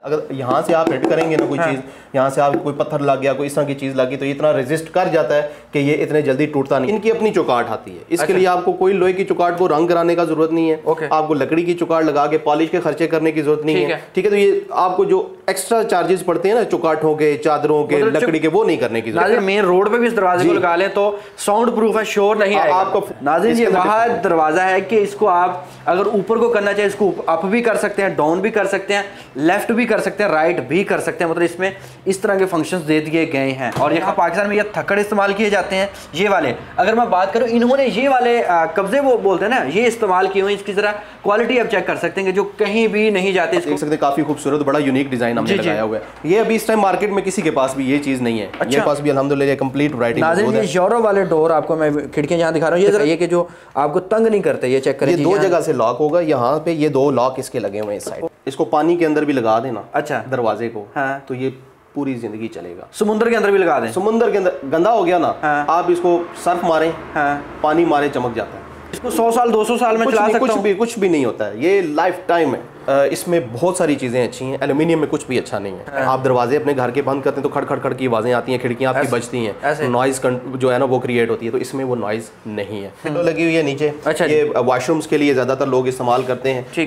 अगर यहाँ से आप हिट करेंगे ना कोई चीज़, यहाँ से आप कोई पत्थर लग गया, कोई इस तरह की चीज़ लगी, तो ये इतना रेजिस्ट कर जाता है कि ये इतने जल्दी टूटता नहीं। इनकी अपनी चौकाट आती है, इसके लिए आपको कोई लोहे की चौकाट को रंग कराने का जरूरत नहीं है। आपको लकड़ी की चौकाट लगा के पॉलिश के खर्चे करने की जरूरत नहीं है। ठीक है, तो ये आपको जो एक्स्ट्रा चार्जेस पड़ते हैं ना चौकाठों के, चादरों के, लकड़ी के, वो नहीं करने की जरूरत। मेन रोड पे भी इस दरवाजे को लगा लें तो साउंड प्रूफ है, शोर नहीं आएगा आपको। नाज़रीन ये वहाँ दरवाजा है कि इसको आप अगर ऊपर को करना चाहे इसको अप भी कर सकते हैं, डाउन भी कर सकते हैं, लेफ्ट भी कर सकते हैं, राइट भी कर सकते हैं। मतलब इसमें इस तरह के फंक्शंस दे दिए गए हैं। और यहाँ पाकिस्तान में ये थक्कड़ इस्तेमाल किए जाते हैं, ये वाले। अगर मैं बात करूँ, इन्होंने ये वाले कब्जे वो बोलते हैं ना, ये इस्तेमाल किए हुए। इसकी जरा क्वालिटी आप चेक कर सकते हैं जो कहीं भी नहीं जाते। देख सकते हैं काफी खूबसूरत, बड़ा यूनिक डिजाइन हमने लगाया हुआ है। ये अभी इस टाइम मार्केट में किसी के पास भी ये चीज नहीं है। ये पास भी अल्हम्दुलिल्लाह कंप्लीट वैरायटी है। यूरो वाले डोर आपको मैं खिड़कियां यहाँ दिखा रहा हूँ, ये कि जो आपको तंग नहीं करते, ये चेक करें। ये दो जगह से लॉक होगा, यहाँ पे ये दो लॉक इसके लगे हुए हैं इस साइड। इसको पानी के अंदर भी लगा देना, अच्छा, दरवाजे को, तो ये पूरी जिंदगी चलेगा। समुद्र के अंदर भी लगा दें, समुद्र के अंदर गंदा हो गया ना, आप इसको सर्फ मारें, पानी मारे, चमक जाता है। इसको 100 साल 200 साल में चला सकता हूं। कुछ भी नहीं होता है, ये लाइफ टाइम है। इसमें बहुत सारी चीजें अच्छी हैं, एल्यूमिनियम में कुछ भी अच्छा नहीं है। आप दरवाजे अपने घर के बंद करते हैं तो खड़ खड़ खड़ की आवाजें आती हैं, खिड़कियां आपकी बजती हैं, नॉइज जो है ना वो क्रिएट होती है। तो इसमें वो नॉइज नहीं है। विंडो लगी हुई है नीचे, अच्छा, ये वॉशरूम्स के लिए ज्यादातर लोग इस्तेमाल करते हैं। ठीक।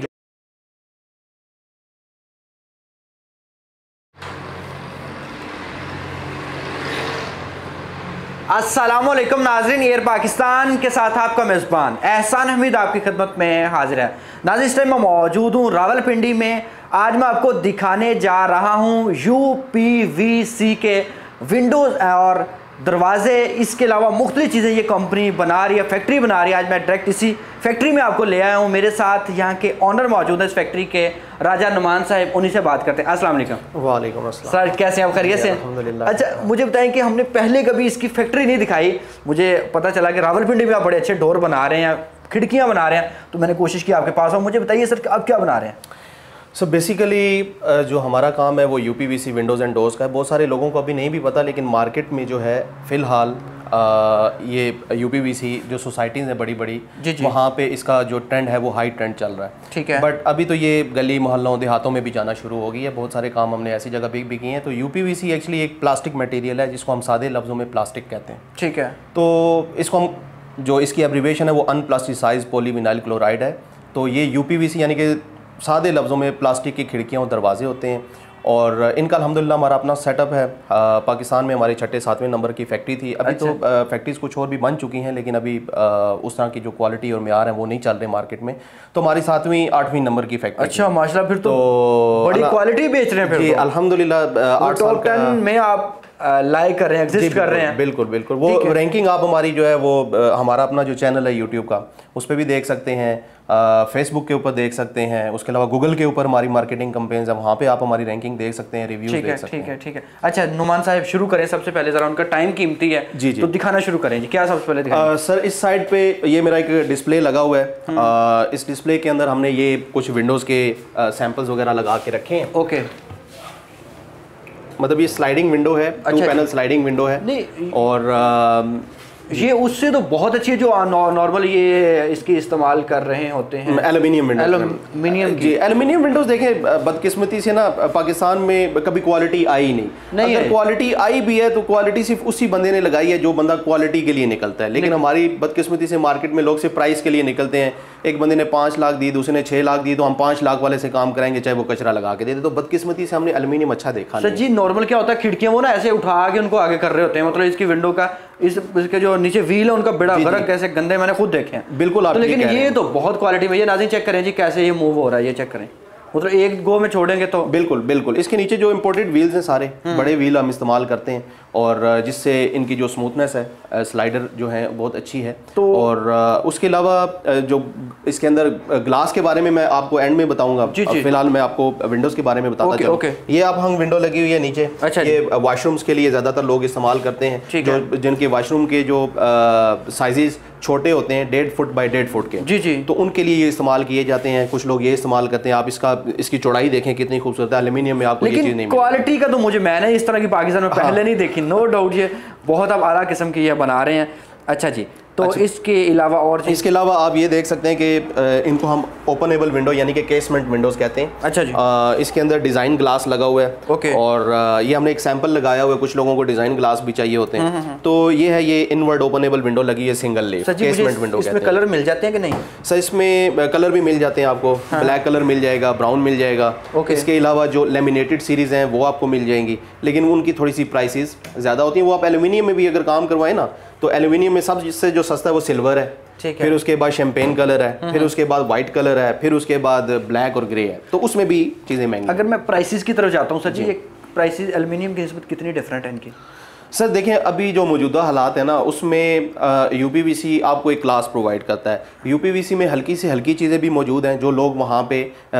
अस्सलामुअलैकुम नाज़रीन, एयर पाकिस्तान के साथ आपका मेज़बान एहसान हमीद आपकी खिदमत में हाजिर है। नाज़रीन इस टाइम मैं मौजूद हूँ रावलपिंडी में। आज मैं आपको दिखाने जा रहा हूँ UPVC के विंडोज़ और दरवाजे, इसके अलावा मुख्तलिफ चीज़ें ये कंपनी बना रही है, फैक्ट्री बना रही है। आज मैं डायरेक्ट इसी फैक्ट्री में आपको ले आया हूँ। मेरे साथ यहाँ के ऑनर मौजूद है इस फैक्ट्री के, राजा नुमान साहब, उन्हीं से बात करते हैं। अस्सलाम वालेकुम। वालेकुम अस्सलाम। सर कैसे हैं आप, खैरियत से? अल्हम्दुलिल्लाह। अच्छा मुझे बताएं कि हमने पहले कभी इसकी फैक्ट्री नहीं दिखाई। मुझे पता चला कि रावलपिंडी में आप बड़े अच्छे डोर बना रहे हैं, खिड़कियाँ बना रहे हैं, तो मैंने कोशिश की आपके पास आऊँ। मुझे बताइए सर आप क्या बना रहे हैं? सो बेसिकली जो हमारा काम है वो UPVC विंडोज़ एंड डोर्स का है। बहुत सारे लोगों को अभी नहीं भी पता, लेकिन मार्केट में जो है फ़िलहाल ये UPVC जो सोसाइटीज़ हैं बड़ी बड़ी, वहाँ पे इसका जो ट्रेंड है वो हाई ट्रेंड चल रहा है। ठीक है, बट अभी तो ये गली मोहल्लों देहातों में भी जाना शुरू हो गई है। बहुत सारे काम हमने ऐसी जगह भी किए हैं। तो UPVC एक्चुअली एक प्लास्टिक मटेरियल है जिसको हम सादे लफ्ज़ों में प्लास्टिक कहते हैं। ठीक है, तो इसको हम जो इसकी एब्रीवेशन है वो अनप्लास्टिसाइज्ड पॉलीविनाइल क्लोराइड है। तो ये UPVC यानी कि सादे लफ्ज़ों में प्लास्टिक की खिड़कियाँ और दरवाजे होते हैं। और इनका अल्हम्दुलिल्लाह हमारा अपना सेटअप है। पाकिस्तान में हमारी 6-7वें नंबर की फैक्ट्री थी। अभी अच्छा। तो फैक्ट्रीज कुछ और भी बन चुकी हैं, लेकिन अभी उस तरह की जो क्वालिटी और मेयार है वो नहीं चल रहे मार्केट में। तो हमारी 7वीं-8वीं नंबर की फैक्ट्री। अच्छा माशाल्लाह, फिर तो बड़ी क्वालिटी बेच रहे हैं। जी अल्हम्दुलिल्लाह, टॉप 10 में आप लाइक कर रहे हैं, एग्जिस्ट कर रहे हैं। बिल्कुल बिल्कुल, वो रैंकिंग आप हमारी जो है वो हमारा अपना जो चैनल है यूट्यूब का, उस पर भी देख सकते हैं, फेसबुक के ऊपर देख सकते हैं, उसके अलावा गूगल के ऊपर हमारी मार्केटिंग कैंपेन्स है, वहाँ पे आप हमारी रैंकिंग देख सकते हैं, रिव्यूज देख सकते हैं। ठीक है। अच्छा नुमान साहब शुरू करें सबसे पहले, जरा उनका टाइम कीमती है जी, तो दिखाना शुरू करें जी। क्या सबसे पहले दिखाएं? सर इस साइड पे ये मेरा एक डिस्प्ले लगा हुआ है। इस डिस्प्ले के अंदर हमने ये कुछ विंडोज़ के सैंपल्स वगैरह लगा के रखे हैं। ओके, मतलब ये स्लाइडिंग विंडो है, 2 पैनल स्लाइडिंग विंडो है। नहीं, और ये उससे तो बहुत अच्छी है जो नॉर्मल ये इसकी इस्तेमाल कर रहे होते हैं, एल्यूमिनियम विंडो। एल्यूमिनियम जी, एल्यूमिनियम विंडोज देखें, बदकिस्मती से ना पाकिस्तान में कभी क्वालिटी आई नहीं। अगर क्वालिटी आई भी है तो क्वालिटी सिर्फ उसी बंदे ने लगाई है जो बंदा क्वालिटी के लिए निकलता है। लेकिन हमारी बदकिस्मती से मार्केट में लोग सिर्फ प्राइस के लिए निकलते हैं। एक बंदे ने 5 लाख दी, दूसरे ने 6 लाख दी, तो हम 5 लाख वाले से काम कराएंगे चाहे वो कचरा लगा के दे दे। तो बदकिस्मती से हमने एल्यूमिनियम अच्छा देखा सर जी। नॉर्मल क्या होता है, खिड़कियां वो ना ऐसे उठा के उनको आगे कर रहे होते हैं, मतलब इसकी विंडो का इसके जो नीचे व्हील है उनका बड़ा फर्क, कैसे गंदे मैंने खुद देखे हैं। बिल्कुल, तो लेकिन ये तो बहुत क्वालिटी में। ये नाज़रीन चेक करें जी कैसे ये मूव हो रहा है, ये चेक करें, मतलब एक गो में छोड़ेंगे तो बिल्कुल बिल्कुल। इसके नीचे जो इम्पोर्टेड व्हील्स हैं सारे बड़े व्हील हम इस्तेमाल करते हैं, और जिससे इनकी जो स्मूथनेस है, स्लाइडर जो है बहुत अच्छी है। तो और उसके अलावा जो इसके अंदर ग्लास के बारे में मैं आपको एंड में बताऊंगा। फिलहाल मैं आपको विंडोज़ के बारे में बताता चलूं। ये आप हंग विंडो लगी हुई है नीचे। अच्छा, ये वॉशरूम्स के लिए ज़्यादातर लोग इस्तेमाल करते हैं, जिनके वॉशरूम के जो साइजेस छोटे होते हैं 1.5 फुट बाई 1.5 फुट के। जी, तो उनके लिए ये इस्तेमाल किए जाते हैं। कुछ लोग ये इस्तेमाल करते हैं। आप इसकी चौड़ाई देखें कितनी खूबसूरत है, एल्यूमिनियम में आपको ये चीज़ नहीं मिलेगी। क्वालिटी का तो मैंने इस तरह की पाकिस्तान में पहले नहीं देखी, नो डाउट ये बहुत आप आला किस्म की ये बना रहे हैं। अच्छा जी, तो अच्छा। इसके अलावा और इसके अलावा आप ये देख सकते हैं कि इनको हम ओपनेबल विंडो यानी कि केसमेंट विंडोज़ कहते हैं। अच्छा जी। इसके अंदर डिज़ाइन ग्लास लगा हुआ है। ओके। और ये हमने एक सैंपल लगाया हुआ है, कुछ लोगों को डिज़ाइन ग्लास भी चाहिए होते हैं। तो ये है, ये इनवर्ड ओपनेबल विंडो लगी है, सिंगल लेयर केसमेंट विंडो। इसमें कलर मिल जाते हैं कि नहीं? सर इसमें कलर भी मिल जाते हैं आपको। ब्लैक कलर मिल जाएगा, ब्राउन मिल जाएगा। इसके अलावा जो लेमिनेटेड सीरीज़ हैं वो आपको मिल जाएंगी, लेकिन उनकी थोड़ी सी प्राइसेस ज़्यादा होती हैं। वो आप एल्यूमिनियम में भी अगर काम करवाएं ना, तो एल्यूमिनियम में सबसे जो सस्ता है वो सिल्वर है, फिर उसके बाद शैम्पेन कलर है, फिर उसके बाद वाइट कलर है, फिर उसके बाद ब्लैक और ग्रे है। तो उसमें भी चीज़ें महंगी। अगर मैं प्राइसेस की तरफ जाता हूँ सर जी, प्राइसेस एल्यूमिनियम की निस्बत कितनी डिफरेंट है इनकी? सर देखें, अभी जो मौजूदा हालात है ना, उसमें यूपीवीसी आपको एक क्लास प्रोवाइड करता है। यूपीवीसी में हल्की से हल्की चीज़ें भी मौजूद हैं जो लोग वहाँ पे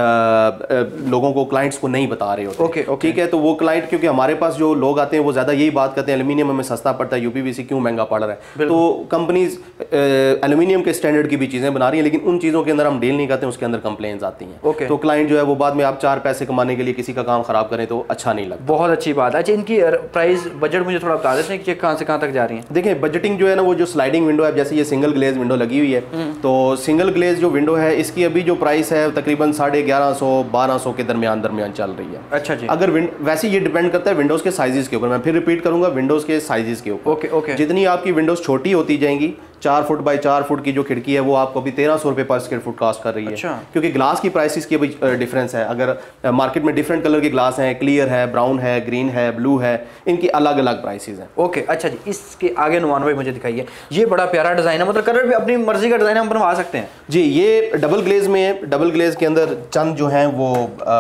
लोगों को, क्लाइंट्स को नहीं बता रहे होते। ओके, ठीक है। तो वो क्लाइंट, क्योंकि हमारे पास जो लोग आते हैं वो ज़्यादा यही बात करते हैं, एल्यूमिनियम हमें सस्ता पड़ता है, यूपीवीसी क्यों महंगा पड़ रहा है। तो कंपनीज एल्यूमिनियम के स्टैंडर्ड की भी चीज़ें बना रही हैं, लेकिन उन चीज़ों के अंदर हम डील नहीं करते, उसके अंदर कंप्लेंट्स आती हैं। तो क्लाइंट जो है वो बाद में आप 4 पैसे कमाने के लिए किसी का काम ख़राब करें तो अच्छा नहीं लगता। बहुत अच्छी बात है। अच्छा, इनकी प्राइस बजट मुझे थोड़ा बता देते हैं कि कहाँ से कहाँ तक जा रही है? देखिए, बजटिंग जो है ना, वो जो स्लाइडिंग विंडो है, जैसे ये सिंगल ग्लेज विंडो लगी हुई है, तो सिंगल ग्लेज जो विंडो है इसकी अभी जो प्राइस है तकरीबन 1150-1200 के दरमियान चल रही है। अच्छा जी। अगर वैसे ये डिपेंड करता है विंडोज़ के साइजेस के ऊपर। मैं फिर रिपीट करूंगा, विंडोज़ के साइजेस के ऊपर। Okay okay. जितनी आपकी विंडोज़ छोटी होती जाएंगी, 4 फुट बाई 4 फुट की जो खिड़की है वो आपको अभी 1300 रुपये पर स्क्वायर फुट कॉस्ट कर रही है। अच्छा। क्योंकि ग्लास की प्राइसेस की अभी डिफरेंस है। अगर मार्केट में डिफरेंट कलर के ग्लास हैं, क्लियर है, ब्राउन है, ग्रीन है, ब्लू है, इनकी अलग अलग प्राइसेस हैं। ओके। अच्छा जी, इसके आगे नुमान भाई मुझे दिखाइए, ये बड़ा प्यारा डिज़ाइन है, मतलब कलर भी अपनी मर्जी का डिज़ाइन हम बनवा सकते हैं जी। ये डबल ग्लेज में है। डबल ग्लेज के अंदर चंद जो हैं वो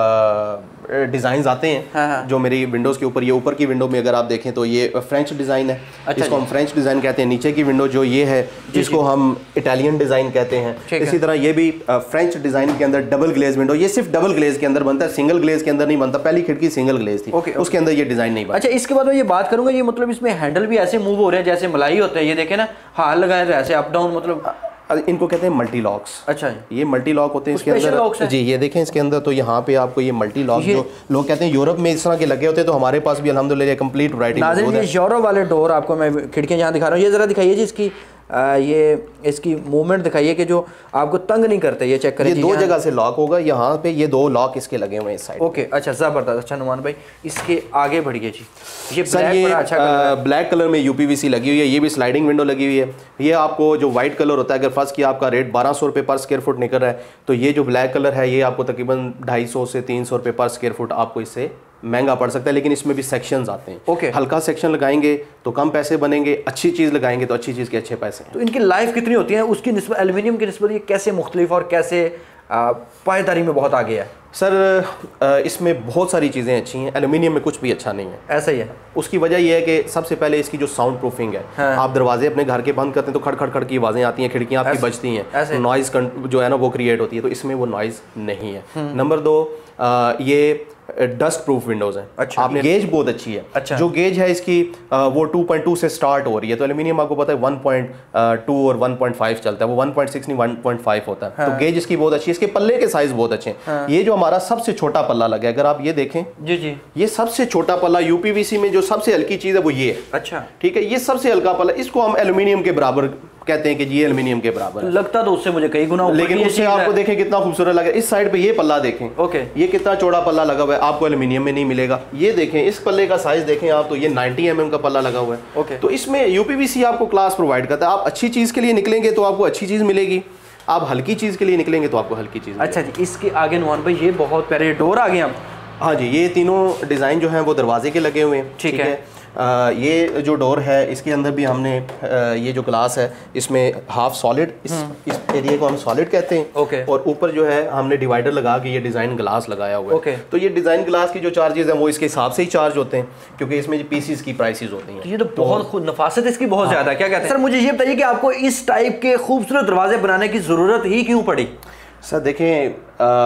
डिज़ाइंस आते हैं। हाँ। जो मेरी विंडोज़ के ऊपर, ये ऊपर की विंडो में अगर आप देखें तो ये फ्रेंच डिज़ाइन है। अच्छा, इसको हम फ्रेंच डिज़ाइन कहते हैं। नीचे की विंडो जो ये है इसको हम इटालियन डिज़ाइन कहते हैं। इसी तरह ये भी फ्रेंच डिज़ाइन के अंदर डबल ग्लेज विंडो, ये सिर्फ डबल ग्लेज के अंदर बनता है, सिंगल ग्लेज के अंदर नहीं बनता। पहली खिड़की सिंगल ग्लेज थी, उसके अंदर ये डिज़ाइन नहीं बनता। अच्छा, इसके बाद मैं ये बात करूंगा, ये मतलब इसमें हैंडल भी ऐसे मूव हो रहे हैं जैसे मलाई होते हैं। ये देखें ना, हाथ लगाए तो ऐसे अप डाउन, मतलब इनको कहते हैं मल्टी लॉक्स। अच्छा, ये मल्टी लॉक होते हैं इसके अंदर जी। ये देखें इसके अंदर, तो यहाँ पे आपको ये मल्टी लॉक, जो लोग कहते हैं यूरोप में इस तरह के लगे होते हैं, तो हमारे पास भी अल्हम्दुलिल्लाह कंप्लीट वैरायटी मौजूद है। यूरोप वाले डोर आपको मैं खिड़कियाँ यहाँ दिखा रहा हूँ, ये जरा दिखाइए जी इसकी ये इसकी मूवमेंट दिखाइए कि जो आपको तंग नहीं करते। ये चेक करें, ये 2 जगह से लॉक होगा। यहाँ पे ये 2 लॉक इसके लगे हुए हैं इस साइड। ओके। अच्छा, ज़बरदस्त। अच्छा नुमान भाई, इसके आगे बढ़िए जी। ये सर ये अच्छा ब्लैक कलर में यूपीवीसी लगी हुई है। ये भी स्लाइडिंग विंडो लगी हुई है। ये आपको जो व्हाइट कलर होता है, अगर फर्स्ट की आपका रेट 1200 रुपये पर स्क्वायर फुट निकल रहा है, तो ये जो ब्लैक कलर है ये आपको तकरीबन 250 से 300 रुपये पर स्क्वायर फुट आपको इससे महंगा पड़ सकता है। लेकिन इसमें भी सेक्शंस आते हैं। ओके। हल्का सेक्शन लगाएंगे तो कम पैसे बनेंगे, अच्छी चीज़ लगाएंगे तो अच्छी चीज़ के अच्छे पैसे हैं। तो इनकी लाइफ कितनी होती है उसकी निस्बत एल्यूमिनियम की निस्बत, ये कैसे मुख्तलिफ और कैसे पायदारी में बहुत आगे है? सर इसमें बहुत सारी चीज़ें अच्छी हैं, एल्यूमिनियम में कुछ भी अच्छा नहीं है। ऐसा ही है। उसकी वजह यह है कि सबसे पहले इसकी जो साउंड प्रूफिंग है। हाँ। आप दरवाजे अपने घर के बंद करते हैं तो खड़ खड़ खड़ की आवाज़ें आती हैं, खिड़कियाँ आपकी बजती हैं, नॉइज़ जो है ना वो क्रिएट होती है। तो इसमें वो नॉइज़ नहीं है। नंबर 2, ये डस्ट प्रूफ विंडोज़ हैं। अच्छा। आपने गेज बहुत अच्छी है। अच्छा। जो गेज है इसकी वो 2.2 से स्टार्ट हो रही है। तो एल्यूमिनियम आपको पता है 1.2 और 1.5 चलता है, वो 1.6 नहीं 1.5 होता है। हाँ। तो गेज इसकी बहुत अच्छी है। इसके पल्ले के साइज बहुत अच्छे हैं। हाँ। ये जो हमारा सबसे छोटा पल्ला लगा है, अगर आप ये देखें जी जी, ये सबसे छोटा पल्ला यूपीवीसी में जो सबसे हल्की चीज़ है वो ये है। अच्छा, ठीक है। ये सबसे हल्का पल्ला, इसको हम एल्यूमिनियम के बराबर कहते हैं कि ये एल्यूमिनियम के बराबर है। लगता तो उससे मुझे कई गुना, लेकिन उससे आपको देखें कितना खूबसूरत लगा। इस साइड पे ये पल्ला देखें। ओके। ये कितना चौड़ा पल्ला लगा हुआ है, आपको एल्यूमिनियम में नहीं मिलेगा। ये देखें इस पल्ले का साइज देखें आप, तो ये 90 mm का पल्ला लगा हुआ है। ओके। तो इसमें यूपीवीसी आपको क्लास प्रोवाइड करता है। आप अच्छी चीज़ के लिए निकलेंगे तो आपको अच्छी चीज़ मिलेगी, आप हल्की चीज़ के लिए निकलेंगे तो आपको हल्की चीज़। अच्छा जी, इसके आगे नुमान भाई ये बहुत प्यारे डोर आ गए हम। हाँ जी, ये तीनों डिज़ाइन जो हैं वो दरवाजे के लगे हुए हैं। ठीक है। ये जो डोर है इसके अंदर भी हमने ये जो ग्लास है इसमें हाफ सॉलिड, इस एरिया को हम सॉलिड कहते हैं। ओके। और ऊपर जो है हमने डिवाइडर लगा के ये डिज़ाइन ग्लास लगाया हुआ है। ओके। तो ये डिज़ाइन ग्लास की जो चार्जेस हैं वो इसके हिसाब से ही चार्ज होते हैं, क्योंकि इसमें जो पीसीस की प्राइसेस होती हैं। तो ये तो बहुत खुद नफासत इसकी बहुत ज़्यादा। क्या कहते हैं सर, मुझे ये बताइए कि आपको इस टाइप के खूबसूरत दरवाजे बनाने की ज़रूरत ही क्यों पड़ी? सर देखें,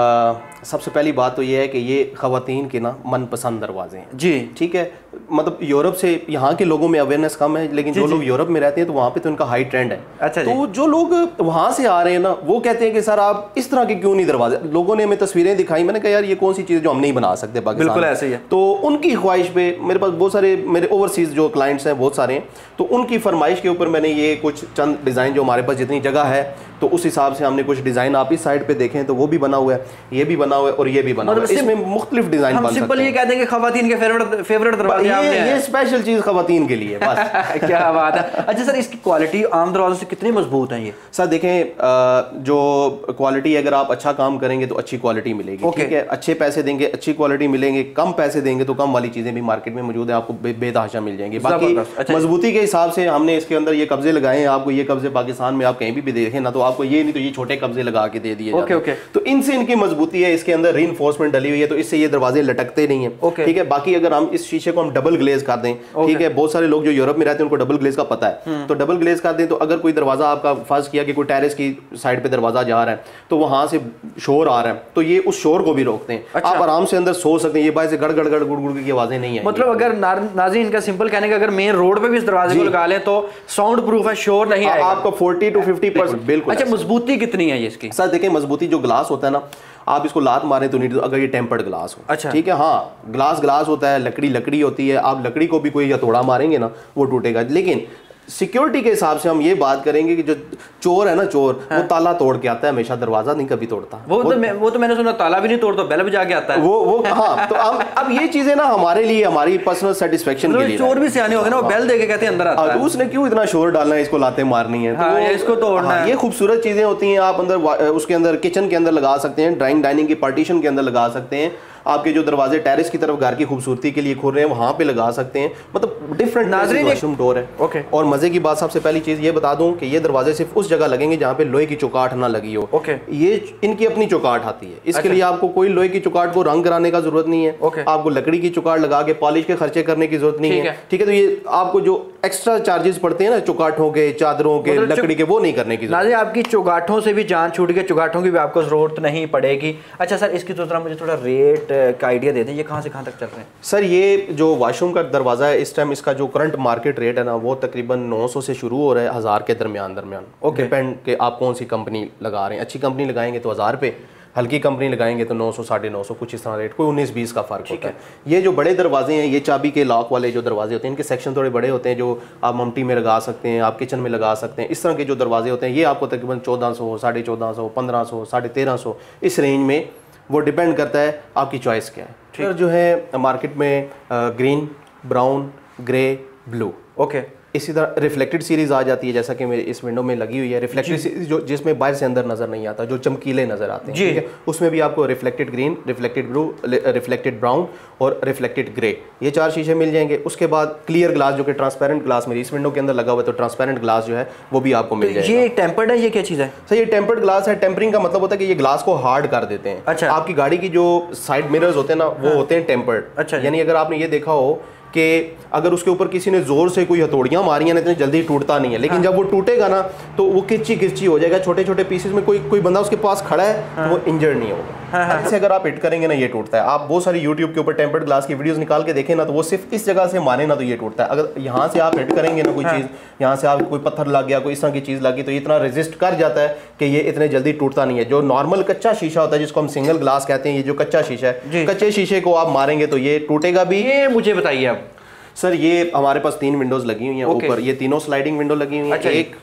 सबसे पहली बात तो ये है कि ये ख़वातीन के ना मनपसंद दरवाजे हैं जी। ठीक है, मतलब यूरोप से यहाँ के लोगों में अवेयरनेस कम है, लेकिन जो लोग यूरोप में रहते हैं तो वहाँ पे तो उनका हाई ट्रेंड है। अच्छा तो जो लोग वहाँ से आ रहे हैं ना, वो कहते हैं कि सर आप इस तरह के क्यों नहीं दरवाजे, लोगों ने हमें तस्वीरें दिखाई, मैंने कहा यार ये कौन सी चीज़ जो हम नहीं बना सकते पाकिस्तान। बिल्कुल ऐसे ही है। तो उनकी ख्वाहिश पे मेरे पास बहुत सारे मेरे ओवरसीज़ जो क्लाइंट्स हैं बहुत सारे हैं, तो उनकी फरमाइश के ऊपर मैंने ये कुछ चंद डिज़ाइन, जो हमारे पास जितनी जगह है तो उस हिसाब से हमने कुछ डिज़ाइन, आप इस साइड पे देखें तो वो भी बना हुआ है, ये भी बना हुआ है और ये भी बना हुआ है। इसमें मुख्तलिफ डिज़ाइन बन सकते हैं। सिंपल ये कह देंगे खवातीन के फेवरेट दरवाजे ये स्पेशल चीज़ खवातीन के लिए बस। क्या बात है। अच्छा सर, इसकी क्वालिटी आम दरवाजों से कितनी मजबूत है ये? सर देखें, जो क्वालिटी, अगर आप अच्छा काम करेंगे तो अच्छी क्वालिटी मिलेगी। ठीक है, अच्छे पैसे देंगे अच्छी क्वालिटी मिलेंगे, कम पैसे देंगे तो कम वाली चीज़ें भी मार्केट में मौजूद है, आपको बेतहाशा मिल जाएंगी। बाकी मजबूती के हिसाब से हमने इसके अंदर ये कब्जे लगाए हैं। आपको ये कब्जे पाकिस्तान में आप कहीं भी देखें ना, तो आपको ये नहीं तो ये छोटे कब्जे लगा के दे दिए जाते हैं। तो इनसे इनकी मजबूती है, इसके अंदर रीइंफोर्समेंट डली हुई है, तो इससे ये दरवाजे लटकते नहीं है। ठीक है, बाकी अगर हम इस शीशे को हम डबल ग्लेज कर दें, ठीक है, बहुत सारे लोग जो यूरोप में रहते हैं उनको डबल ग्लेज का पता है, तो डबल ग्लेज कर दें तो अगर कोई दरवाजा आपका फर्ज किया कि कोई टेरेस की साइड पे दरवाजा जा रहा है तो वहां से शोर आ रहा है, तो ये उस शोर को भी रोकते हैं। अच्छा। आप आराम से अंदर सो सकते हैं, ये बाहर से गड़ गड़ गड़ गुड़ गुड़ की आवाजें नहीं है। मतलब अगर नाज़रीन इनका सिंपल कहने का, अगर मेन रोड पे भी इस दरवाजे को लगा लें तो साउंड प्रूफ है, शोर नहीं आएगा। आपका 40 to 50%। बिल्कुल। अच्छा, मजबूती कितनी है ये इसकी? सर देखिए, मजबूती जो ग्लास होता है ना, आप इसको लात मारे तो नहीं, अगर ये टेम्पर्ड ग्लास हो। अच्छा। ठीक है, हाँ, ग्लास होता है, लकड़ी होती है, आप लकड़ी को भी कोई हथौड़ा मारेंगे ना वो टूटेगा। लेकिन सिक्योरिटी के हिसाब से हम ये बात करेंगे कि जो चोर है ना, चोर वो ताला तोड़ के आता है हमेशा, दरवाजा नहीं कभी तोड़ता। वो तो मैंने सुना ताला भी नहीं तोड़ता, बेल बजा के आता है वो हाँ। तो अब ये चीजें ना हमारे लिए, हमारी पर्सनल सेटिस्फेक्शन के लिए, चोर भी सियाने हो गए ना, वो बेल दे के कहते हैं अंदर आता है। तो उसने क्यों इतना शोर डालना है, इसको लाते मारनी है, हाँ, इसको तोड़ना है। ये खूबसूरत चीजें होती हैं, आप अंदर उसके अंदर किचन के अंदर लगा सकते हैं, डाइनिंग की पार्टीशन के अंदर लगा सकते हैं, आपके जो दरवाजे टेरेस की तरफ घर की खूबसूरती के लिए खोल रहे हैं वहां पे लगा सकते हैं, मतलब डिफरेंट वॉशरूम डोर है। ओके। और मजे की बात, सबसे पहली चीज ये बता दूं कि ये दरवाजे सिर्फ उस जगह लगेंगे जहां पे लोहे की चौकाट ना लगी हो। ओके। ये इनकी अपनी चौकाट आती है, इसके लिए आपको कोई लोहे की चौकाट को रंग कराने का जरूरत नहीं है। आपको लकड़ी की चौकाट लगा के पॉलिश के खर्चे करने की जरूरत नहीं है। ठीक है, तो ये आपको जो एक्स्ट्रा चार्जेस पड़ते हैं ना चौकाटों के, चादरों के, लकड़ी के, वो नहीं करने की जरूरत। आपकी चौगाठों से भी जान छूट गई, चौगाठों की भी आपको जरूरत नहीं पड़ेगी। अच्छा सर, इसकी तो मुझे थोड़ा रेट का आइडिया दे दें, ये कहाँ से कहाँ तक चल रहे हैं? सर ये जो वॉशरूम का दरवाज़ा है, इस टाइम इसका जो करंट मार्केट रेट है ना, वो तकरीबन 900 से शुरू हो रहा है 1000 के दरमियान। डिपेंड कि आप कौन सी कंपनी लगा रहे हैं। अच्छी कंपनी लगाएंगे तो 1000 पे, हल्की कंपनी लगाएंगे तो 900 950 कुछ इस तरह रेट, कोई 19-20 का फ़र्क होता है। ये जो बड़े दरवाजे हैं, ये चाबी के लॉक वाले जो दरवाजे होते हैं, इनके सेक्शन थोड़े बड़े होते हैं, जो आप ममटी में लगा सकते हैं, आप किचन में लगा सकते हैं। इस तरह के जो दरवाजे होते हैं ये आपको तकरीबन 1400, 1450, 1500, 1350 इस रेंज में, वो डिपेंड करता है आपकी चॉइस क्या है। फिर जो है मार्केट में green, brown, grey, blue, okay, इसी तरह रिफ्लेक्टेड सीरीज आ जाती है, जैसा कि मेरे इस विंडो में लगी हुई है रिफ्लेक्टेड सीरीज, जो जिसमें बाहर से अंदर नजर नहीं आता, जो चमकीले नजर आते हैं। ठीक है, उसमें भी आपको reflected green, reflected blue, reflected brown और रिफ्लेक्टेड ग्रे, ये 4 शीशे मिल जाएंगे। उसके बाद क्लियर ग्लास, जो कि ट्रांसपेरेंट ग्लास मेरी इस विंडो के अंदर लगा हुआ है, तो ट्रांसपेरेंट ग्लास जो है वो भी आपको मिल जाएगा। ये टेम्पर्ड है, ये क्या चीज़ है सर? ये टेम्पर्ड ग्लास है। टेम्परिंग का मतलब होता है कि ये ग्लास को हार्ड कर देते हैं। अच्छा। आपकी गाड़ी की जो साइड मिरर्स होते हैं ना, वो होते हैं टेम्पर्ड। अच्छा। यानी अगर आपने ये देखा हो कि अगर उसके ऊपर किसी ने जोर से कोई हथौड़ियां मारी हैं ना, इतनी जल्दी टूटता नहीं है, लेकिन जब वो टूटेगा ना तो वो किरची हो जाएगा, छोटे छोटे पीसेस में। कोई बंदा उसके पास खड़ा है तो वो इंजर्ड नहीं होगा। ऐसे अगर आप हिट करेंगे ना, ये टूटता है। आप बहुत सारी यूट्यूब के ऊपर टेम्पर्ड ग्लास की वीडियोस निकाल के देखें ना, तो वो सिर्फ इस जगह से मारे ना तो ये टूटता है। अगर यहाँ से आप हिट करेंगे ना कोई चीज़, यहाँ से आप कोई पत्थर लग गया, कोई इस तरह की चीज़ लगी, तो इतना रेजिस्ट कर जाता है कि ये इतने जल्दी टूटता नहीं है। जो नॉर्मल कच्चा शीशा होता है, जिसको हम सिंगल ग्लास कहते हैं, ये जो कच्चा शीशा है, कच्चे शीशे को आप मारेंगे तो ये टूटेगा भी। ये मुझे बताइए अब सर, ये हमारे पास 3 विंडोज लगी हुई हैं ऊपर। ये तीनों स्लाइडिंग विंडो लगी हुई हैं। अच्छा। 1,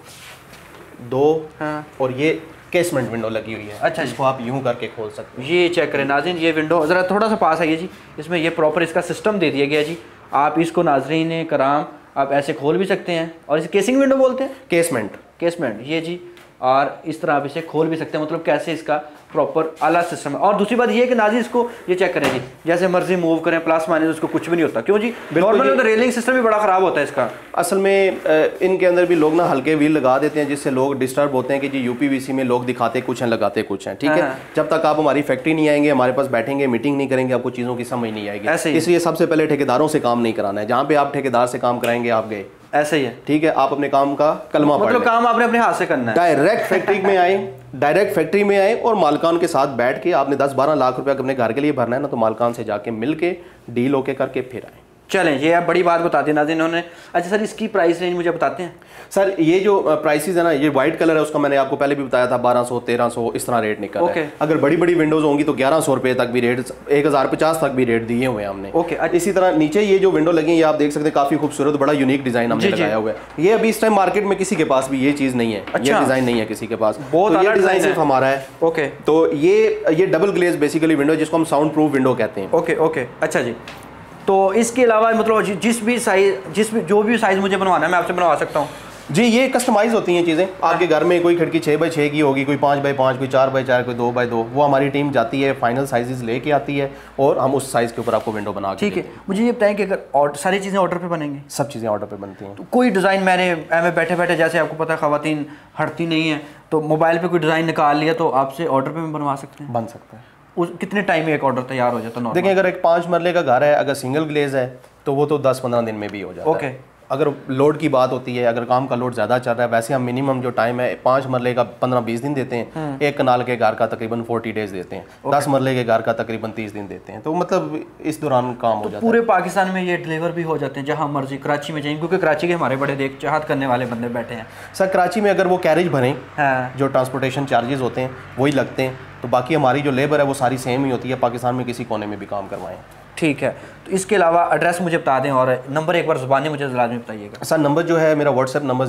2 और ये केसमेंट विंडो लगी हुई है। अच्छा, इसको आप यूं करके खोल सकते हैं। ये चेक करें नाज़रीन, ये विंडो ज़रा थोड़ा सा पास है ये जी, इसमें ये प्रॉपर इसका सिस्टम दे दिया गया जी। आप इसको नाज़रीन कराम आप ऐसे खोल भी सकते हैं, और इसे केसिंग विंडो बोलते हैं, केसमेंट ये जी। और इस तरह आप इसे खोल भी सकते हैं, मतलब कैसे इसका प्रॉपर आला सिस्टम है। और दूसरी बात ये है कि नाज़रीन इसको ये चेक करें जी, जैसे मर्जी मूव करें प्लस माइनस, उसको कुछ भी नहीं होता। क्यों जी? नॉर्मल रेलिंग सिस्टम भी बड़ा ख़राब होता है इसका। असल में इनके अंदर भी लोग ना हल्के व्हील लगा देते हैं, जिससे लोग डिस्टर्ब होते हैं कि जी यूपीवीसी में लोग दिखाते कुछ हैं, लगाते कुछ हैं। ठीक है, जब तक आप हमारी फैक्ट्री नहीं आएंगे, हमारे पास बैठेंगे, मीटिंग नहीं करेंगे, आपको चीज़ों की समझ नहीं आएगी। इसलिए सबसे पहले ठेकेदारों से काम नहीं कराना है। जहाँ पे आप ठेकेदार से काम कराएंगे, आप गए ऐसे ही है, ठीक है। आप अपने काम का कलमा पढ़ मतलब लें। काम आपने अपने हाथ से करना है। डायरेक्ट फैक्ट्री में आए और मालकान के साथ बैठ के आपने 10-12 लाख रुपया अपने घर के लिए भरना है ना, तो मालकान से जाके मिल के डील ओके करके फिर आए। चलें, ये आप बड़ी बात बता दी नाज़रीन इन्होंने। अच्छा सर, इसकी प्राइस रेंज मुझे बताते हैं। सर ये जो प्राइसेस है ना, ये वाइट कलर है उसका मैंने आपको पहले भी बताया था 1200 1300 इस तरह रेट निकल रहा है। अगर बड़ी बड़ी विंडोज होंगी तो 1100 रुपए तक भी रेट, 1050 तक भी रेट दिए हुए हैं हमने। इसी तरह नीचे ये जो विंडो लगी है, ये आप देख सकते हैं, काफी खूबसूरत बड़ा यूनिक डिजाइन हमने लगाया हुआ है। ये अभी इस टाइम मार्केट में किसी के पास भी ये चीज नहीं है। ये डिजाइन नहीं है किसी के पास, बहुत ये डिजाइन सिर्फ हमारा है। ओके, तो ये डबल ग्लेज बेसिकली विंडो जिसको हम साउंड प्रूफ विंडो कहते हैं। ओके ओके, अच्छा जी। तो इसके अलावा मतलब जो भी साइज मुझे बनवाना है मैं आपसे बनवा सकता हूँ जी। ये कस्टमाइज होती हैं चीज़ें। आपके घर में कोई खिड़की 6x6 की होगी, कोई 5x5, कोई 4x4, कोई 2x2, वो हमारी टीम जाती है, फाइनल साइजेस लेके आती है और हम उस साइज़ के ऊपर आपको विंडो बना के। ठीक है, मुझे ये बताएं कि अगर सारी चीज़ें ऑर्डर पे बनेंगी? सब चीज़ें ऑर्डर पे बनती हैं। तो कोई डिज़ाइन मैंने बैठे बैठे, जैसे आपको पता है ख़वातीन हटती नहीं है, तो मोबाइल पर कोई डिज़ाइन निकाल लिया तो आपसे ऑर्डर पर बनवा सकते हैं? बन सकता है। कितने टाइम में एक ऑर्डर तैयार हो जाता है? देखिए, अगर एक 5 मरले का घर है, अगर सिंगल ग्लेज है तो वो तो 10-15 दिन में भी हो जाता है। ओके। अगर लोड की बात होती है, अगर काम का लोड ज़्यादा चल रहा है, वैसे हम मिनिमम जो टाइम है 5 मरले का 15-20 दिन देते हैं। एक कनाल के घर का तकरीबन 40 डेज देते हैं। 10 मरले के घर का तकरीबन 30 दिन देते हैं। तो मतलब इस दौरान काम हो जाता है। पूरे पाकिस्तान में ये डिलीवर भी हो जाते हैं जहाँ मर्जी, कराची में चाहिए, क्योंकि कराची के हमारे बड़े चाहत करने वाले बंदे बैठे हैं। सर कराची में अगर वो कैरेज भरें, जो ट्रांसपोर्टेशन चार्जेस होते हैं वही लगते हैं, तो बाकी हमारी जो लेबर है वो सारी सेम ही होती है, पाकिस्तान में किसी कोने में भी काम करवाएं। ठीक है। तो इसके अलावा एड्रेस मुझे बता दें और नंबर एक बार ज़ुबानी मुझे लाजमी बताइएगा। सर नंबर जो है मेरा व्हाट्सएप नंबर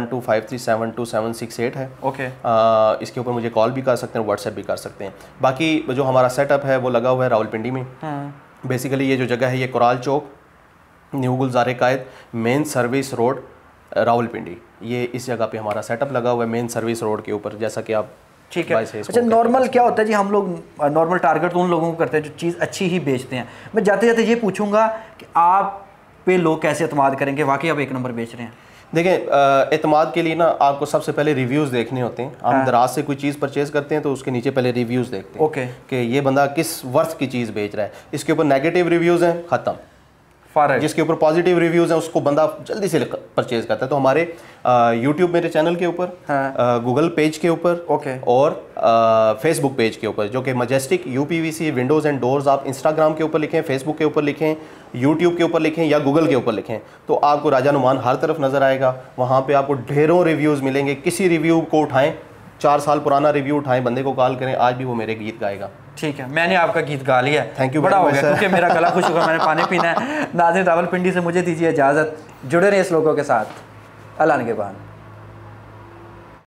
031253722768 है। ओके। इसके ऊपर मुझे कॉल भी कर सकते हैं, व्हाट्सएप भी कर सकते हैं। बाकी जो हमारा सेटअप है वो लगा हुआ है रावलपिंडी में। बेसिकली ये जो जगह है ये Koral Chowk, new Gulzar Quaid, main service road, Rawalpindi, ये इस जगह पे हमारा सेटअप लगा हुआ है, मेन सर्विस रोड के ऊपर, जैसा कि आप। ठीक है। अच्छा, नॉर्मल क्या होता है जी, हम लोग नॉर्मल टारगेट तो उन लोगों को करते हैं जो चीज़ अच्छी ही बेचते हैं। मैं जाते जाते ये पूछूंगा कि आप पे लोग कैसे एतमाद करेंगे, वाकई आप एक नंबर बेच रहे हैं? देखें, एतमाद के लिए ना आपको सबसे पहले रिव्यूज़ देखने होते हैं। हम दराज से कोई चीज़ परचेज़ करते हैं तो उसके नीचे पहले रिव्यूज़ देखते हैं। ओके। कि ये बंदा किस वर्थ की चीज़ बेच रहा है। इसके ऊपर नेगेटिव रिव्यूज़ हैं, ख़त्म। जिसके ऊपर पॉजिटिव रिव्यूज़ हैं उसको बंदा जल्दी से परचेज करता है। तो हमारे यूट्यूब मेरे चैनल के ऊपर, गूगल पेज के ऊपर, और फेसबुक पेज के ऊपर, जो कि majestic UPVC windows and doors, आप इंस्टाग्राम के ऊपर लिखें, फेसबुक के ऊपर लिखें, यूट्यूब के ऊपर लिखें या गूगल के ऊपर लिखें, तो आपको राजा नुमान हर तरफ नज़र आएगा। वहाँ पर आपको ढेरों रिव्यूज़ मिलेंगे। किसी रिव्यू को उठाएँ, 4 साल पुराना रिव्यू उठाएं, बंदे को कॉल करें, आज भी वो मेरे गीत गाएगा। ठीक है, मैंने आपका गीत गा लिया। Thank you. बड़ा हो गया क्योंकि मेरा गला खुश होगा, मैंने पानी पीना है। नाज़रीन, रावलपिंडी से मुझे दीजिए इजाज़त। जुड़े रहे इस लोगों के साथ। अल्लाह निगहबान।